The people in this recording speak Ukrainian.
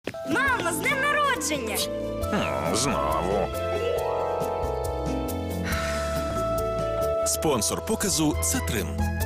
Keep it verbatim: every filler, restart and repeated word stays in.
Мамо, з днем народження! М, Знову. Спонсор показу Цетрин.